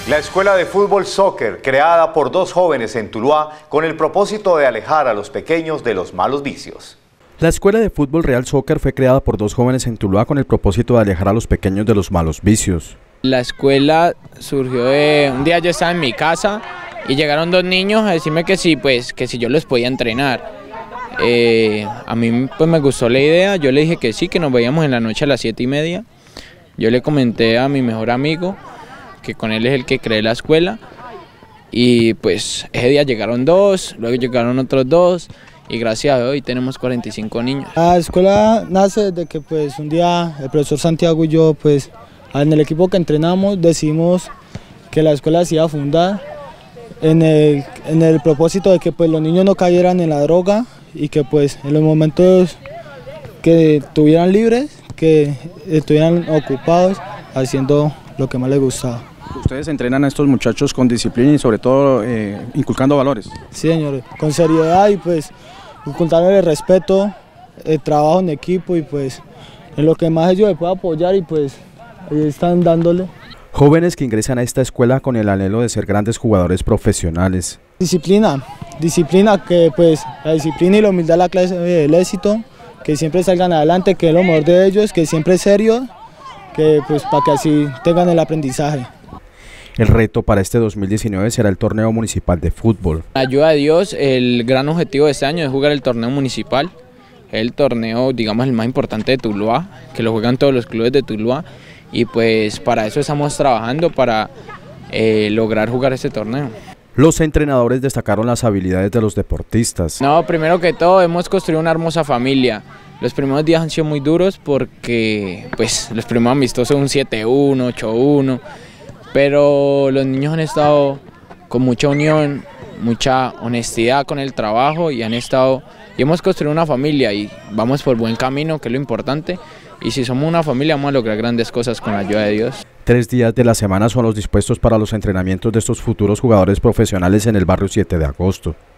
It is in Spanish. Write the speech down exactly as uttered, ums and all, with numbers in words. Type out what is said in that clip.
La Escuela de Fútbol Soccer, creada por dos jóvenes en Tuluá con el propósito de alejar a los pequeños de los malos vicios. La Escuela de Fútbol Real Soccer fue creada por dos jóvenes en Tuluá con el propósito de alejar a los pequeños de los malos vicios. La escuela surgió de... Un día yo estaba en mi casa y llegaron dos niños a decirme que sí, pues, que si yo los podía entrenar. Eh, a mí pues me gustó la idea, yo le dije que sí, que nos veíamos en la noche a las siete y media. Yo le comenté a mi mejor amigo, que con él es el que creé la escuela, y pues ese día llegaron dos, luego llegaron otros dos, y gracias a Dios hoy tenemos cuarenta y cinco niños. La escuela nace de que pues un día el profesor Santiago y yo pues en el equipo que entrenamos decidimos que la escuela se iba a fundar en el, en el propósito de que pues los niños no cayeran en la droga y que pues en los momentos que estuvieran libres, que estuvieran ocupados haciendo lo que más les gustaba. Ustedes entrenan a estos muchachos con disciplina y sobre todo eh, inculcando valores. Sí, señor, con seriedad y pues inculcándole el respeto, el trabajo en equipo y pues en lo que más ellos me puedan apoyar y pues ellos están dándole. Jóvenes que ingresan a esta escuela con el anhelo de ser grandes jugadores profesionales. Disciplina, disciplina que pues la disciplina y la humildad es la clave del éxito, que siempre salgan adelante, que es lo mejor de ellos, que siempre es serio, que pues para que así tengan el aprendizaje. El reto para este dos mil diecinueve será el torneo municipal de fútbol. Ayuda a Dios, el gran objetivo de este año es jugar el torneo municipal, el torneo digamos el más importante de Tuluá, que lo juegan todos los clubes de Tuluá, y pues para eso estamos trabajando para eh, lograr jugar este torneo. Los entrenadores destacaron las habilidades de los deportistas. No, primero que todo hemos construido una hermosa familia. Los primeros días han sido muy duros porque pues los primeros amistosos un siete uno, ocho uno, pero los niños han estado con mucha unión, mucha honestidad con el trabajo y han estado y hemos construido una familia y vamos por buen camino, que es lo importante, y si somos una familia vamos a lograr grandes cosas con la ayuda de Dios. Tres días de la semana son los dispuestos para los entrenamientos de estos futuros jugadores profesionales en el barrio siete de agosto.